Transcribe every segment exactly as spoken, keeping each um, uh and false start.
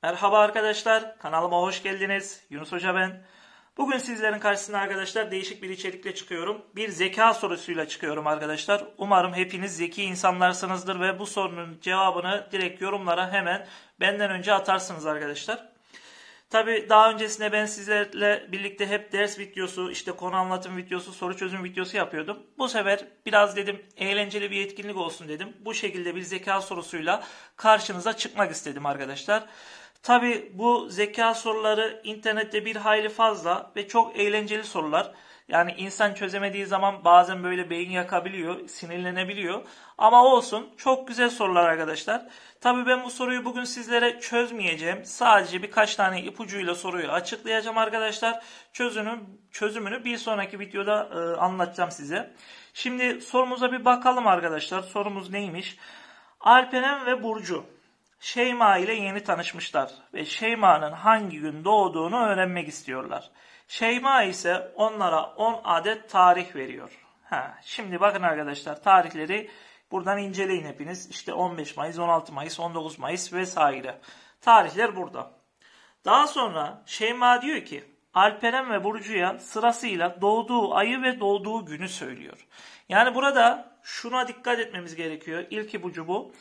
Merhaba arkadaşlar, kanalıma hoş geldiniz. Yunus Hoca ben. Bugün sizlerin karşısına arkadaşlar değişik bir içerikle çıkıyorum. Bir zeka sorusuyla çıkıyorum arkadaşlar. Umarım hepiniz zeki insanlarsınızdır ve bu sorunun cevabını direkt yorumlara hemen benden önce atarsınız arkadaşlar. Tabi daha öncesinde ben sizlerle birlikte hep ders videosu, işte konu anlatım videosu, soru çözüm videosu yapıyordum. Bu sefer biraz dedim eğlenceli bir etkinlik olsun dedim. Bu şekilde bir zeka sorusuyla karşınıza çıkmak istedim arkadaşlar. Tabi bu zeka soruları internette bir hayli fazla ve çok eğlenceli sorular. Yani insan çözemediği zaman bazen böyle beyin yakabiliyor, sinirlenebiliyor. Ama olsun, çok güzel sorular arkadaşlar. Tabii ben bu soruyu bugün sizlere çözmeyeceğim. Sadece birkaç tane ipucuyla soruyu açıklayacağım arkadaşlar. Çözümünü, çözümünü bir sonraki videoda e, anlatacağım size. Şimdi sorumuza bir bakalım arkadaşlar. Sorumuz neymiş? Alperen ve Burcu Şeyma ile yeni tanışmışlar ve Şeyma'nın hangi gün doğduğunu öğrenmek istiyorlar. Şeyma ise onlara on adet tarih veriyor. Ha, şimdi bakın arkadaşlar, tarihleri buradan inceleyin hepiniz. İşte on beş Mayıs, on altı Mayıs, on dokuz Mayıs vesaire. Tarihler burada. Daha sonra Şeyma diyor ki Alperen ve Burcu'ya sırasıyla doğduğu ayı ve doğduğu günü söylüyor. Yani burada şuna dikkat etmemiz gerekiyor. İlk ipucu bu.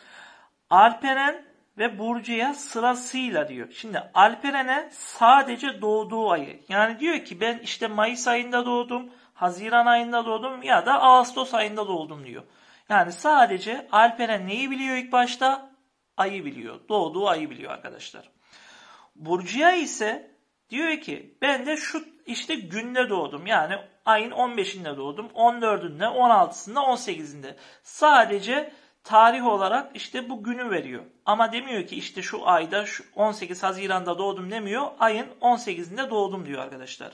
Alperen ve Burcu'ya sırasıyla diyor. Şimdi Alperen'e sadece doğduğu ayı. Yani diyor ki ben işte Mayıs ayında doğdum, Haziran ayında doğdum ya da Ağustos ayında doğdum diyor. Yani sadece Alperen neyi biliyor ilk başta? Ayı biliyor. Doğduğu ayı biliyor arkadaşlar. Burcu'ya ise diyor ki ben de şu işte günde doğdum. Yani ayın on beşinde doğdum, on dördünde, on altısında, on sekizinde. Sadece tarih olarak işte bu günü veriyor. Ama demiyor ki işte şu ayda şu on sekiz Haziran'da doğdum demiyor. Ayın on sekizinde doğdum diyor arkadaşlar.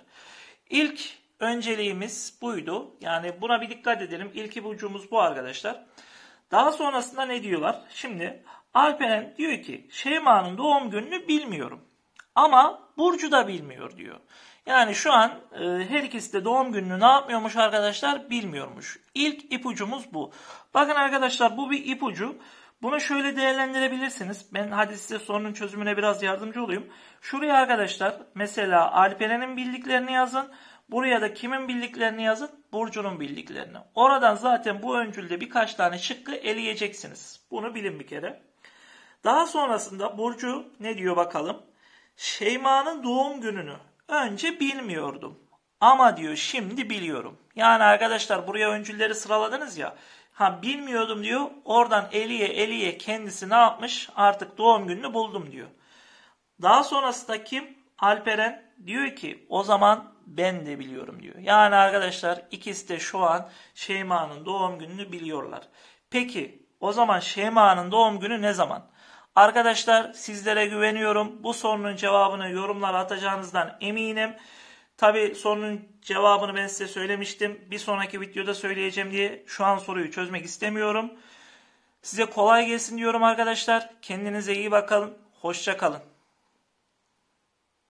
İlk önceliğimiz buydu. Yani buna bir dikkat edelim. İlk ipucumuz bu arkadaşlar. Daha sonrasında ne diyorlar? Şimdi Alperen diyor ki Şeyma'nın doğum gününü bilmiyorum. Ama Burcu da bilmiyor diyor. Yani şu an e, her ikisi de doğum gününü ne yapmıyormuş arkadaşlar? Bilmiyormuş. İlk ipucumuz bu. Bakın arkadaşlar, bu bir ipucu. Bunu şöyle değerlendirebilirsiniz. Ben hadi size sorunun çözümüne biraz yardımcı olayım. Şuraya arkadaşlar mesela Alperen'in bildiklerini yazın. Buraya da kimin bildiklerini yazın? Burcu'nun bildiklerini. Oradan zaten bu öncülde birkaç tane şıkkı eleyeceksiniz. Bunu bilin bir kere. Daha sonrasında Burcu ne diyor bakalım? Şeyma'nın doğum gününü önce bilmiyordum. Ama diyor şimdi biliyorum. Yani arkadaşlar buraya öncülleri sıraladınız ya. Ha bilmiyordum diyor. Oradan eliye eliye kendisi ne yapmış? Artık doğum gününü buldum diyor. Daha sonrasında kim? Alperen diyor ki o zaman ben de biliyorum diyor. Yani arkadaşlar ikisi de şu an Şeyma'nın doğum gününü biliyorlar. Peki o zaman Şeyma'nın doğum günü ne zaman? Arkadaşlar sizlere güveniyorum. Bu sorunun cevabını yorumlara atacağınızdan eminim. Tabi sorunun cevabını ben size söylemiştim. Bir sonraki videoda söyleyeceğim diye şu an soruyu çözmek istemiyorum. Size kolay gelsin diyorum arkadaşlar. Kendinize iyi bakın. Hoşça kalın.